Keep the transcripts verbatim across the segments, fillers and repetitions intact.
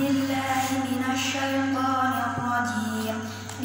billahi minasyaitonir rajim.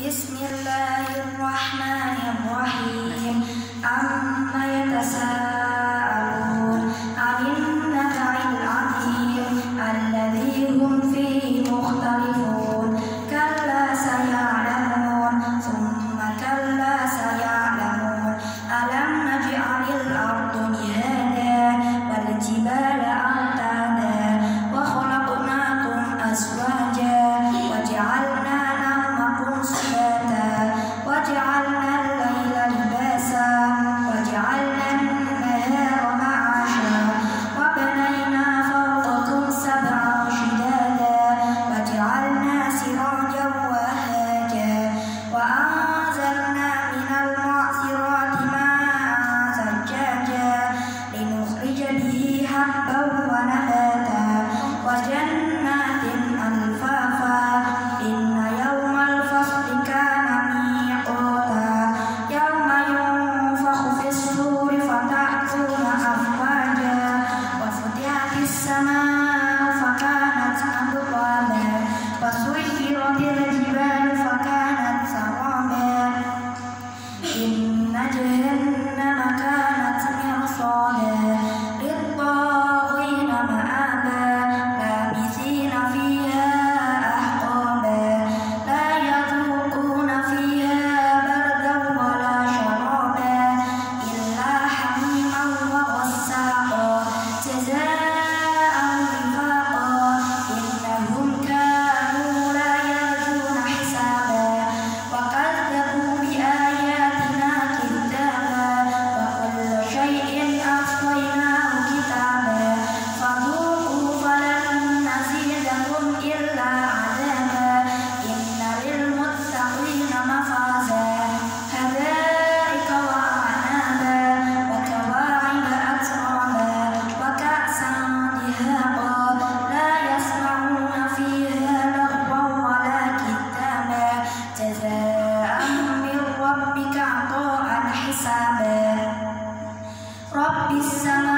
Bismillahirrahmanirrahim. Amma yatasaalun 'anil naba'il 'adzim alladzi hum fihi mukhtalifun. Kalla saya'lamun, tsumma kalla saya'lamun. Alam naj'alil arda mihada wal jibala awtada wa khalaqnakum azwaja wa ja'alna nawmakum subata wa ja'alna al-laila libasa wa ja'alna an-nahara ma'asha wa banayna fawqakum sab'an shidada wa ja'alna sirajan wahaja wa anzalna minal mu'sirati ma'an sajjaja linukhrija bihi habban wa nabata wa jannatin alfafa. Inna yawmal fasli kana miqata yawma yunfakhu fis-suri fata'tuna afwaja wa futihatis samaa'u fakanat abwaba wa suyyiratil jibalu fakanat saraba. Inna jahannama kanat mirsada lit-taghina ma'aba labithina fiha ahqaba la yadhuquna fiha bardan wala sharaba illa hamiman wa ghassaqa jazaa'an wifaqa. Innahum kanu la yarjuna hisaba wa kadzabu bi ayatina kidzaba wa kulla shay'in ahsaynahu kitaba fadhuqu falan nazidakum illa 'adzaba. Inna lil muttaqina mafaza hadaika wa a'naba wa kawa'iba atraba wa ka'san dihaqa la yasma'una fiha laghwan wala kittaba jazaa'an min rabbika 'ata'an hisaba. Rabbis sama